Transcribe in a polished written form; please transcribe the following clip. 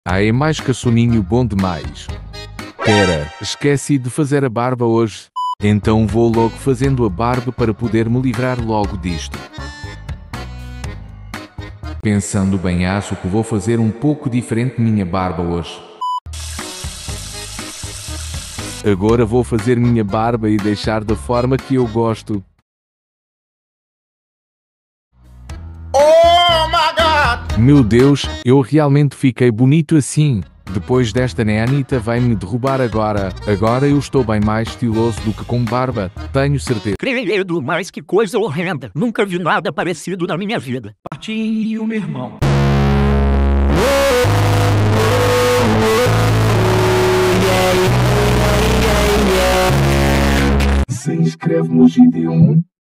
Ah, é mais que soninho bom demais. Pera, esqueci de fazer a barba hoje. Então vou logo fazendo a barba para poder me livrar logo disto. Pensando bem, acho que vou fazer um pouco diferente minha barba hoje. Agora vou fazer minha barba e deixar da forma que eu gosto. Oh my God! Meu Deus, eu realmente fiquei bonito assim. Depois desta, né, Anitta vai me derrubar agora. Agora eu estou bem mais estiloso do que com barba, tenho certeza. Credo, mas que coisa horrenda. Nunca vi nada parecido na minha vida. Partinho, meu irmão. Se inscreve no Gideon